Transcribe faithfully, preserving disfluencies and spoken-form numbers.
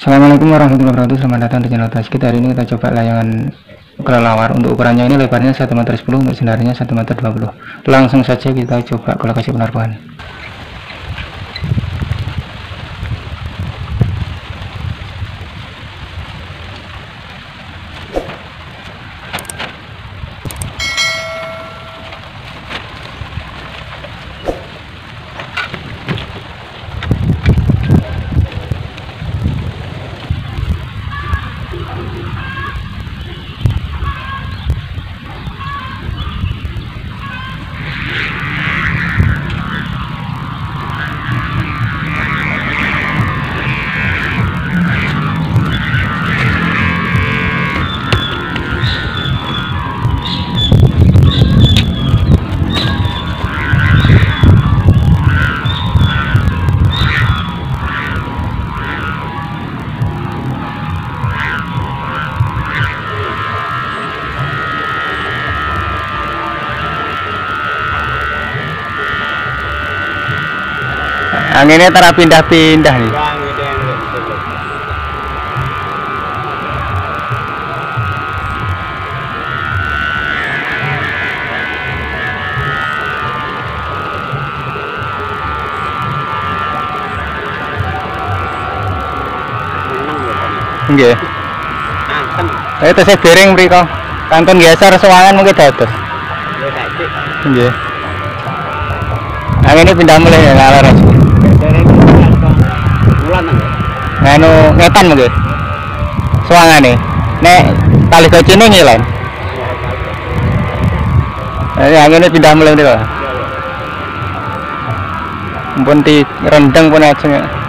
Assalamualaikum warahmatullahi wabarakatuh. Selamat datang di channel Tasky. Hari ini kita coba layangan kelelawar. Untuk ukurannya ini lebarnya satu meter sepuluh, untuk senarnya satu meter dua puluh. Langsung saja kita coba ke lokasi penerbangan. Anginnya tara pindah-pindah nih. Nggih. Ayo tesih piring mriko. Kantun geser sewangan mungkin dados. Nggih. Anginnya pindah mulai ya ngalar. Nganu ngetan mungkin suangan nih nek tali gocine ngilen ini anginnya pindah mulai nih kok mumpun di rendeng pun aja.